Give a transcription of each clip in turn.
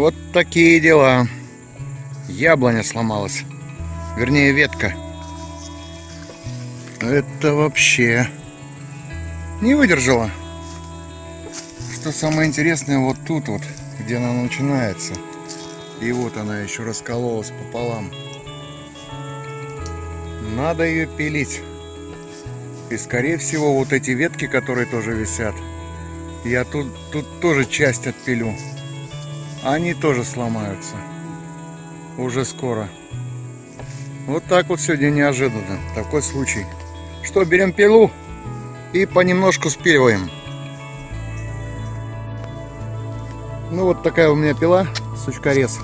Вот такие дела. Яблоня сломалась. Вернее, ветка. Это вообще не выдержала. Что самое интересное, вот тут вот, где она начинается. И вот она еще раскололась пополам. Надо ее пилить. И скорее всего вот эти ветки, которые тоже висят, я тут тоже часть отпилю. Они тоже сломаются. Уже скоро. Вот так вот сегодня неожиданно. Такой случай. Что, берем пилу и понемножку спиливаем. Ну вот такая у меня пила, сучкорез.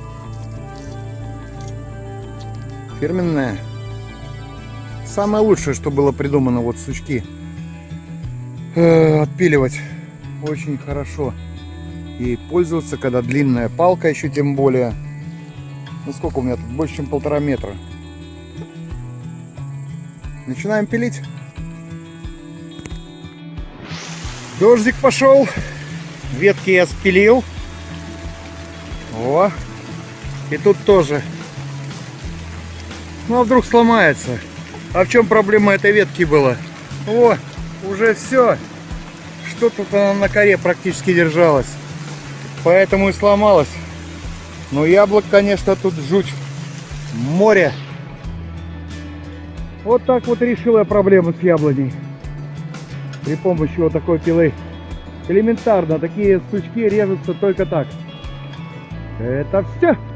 Фирменная. Самое лучшее, что было придумано, вот сучки. Отпиливать очень хорошо. И пользоваться, когда длинная палка, еще тем более. Ну сколько у меня тут? Больше, чем 1,5 метра. Начинаем пилить. Дождик пошел. Ветки я спилил. О. И тут тоже. Ну а вдруг сломается? А в чем проблема этой ветки была? О, уже все. Что тут она на коре практически держалась. Поэтому и сломалась. Но яблок, конечно, тут жуть. Море. Вот так вот решил я проблему с яблоней. При помощи вот такой пилы. Элементарно, такие сучки режутся только так. Это все.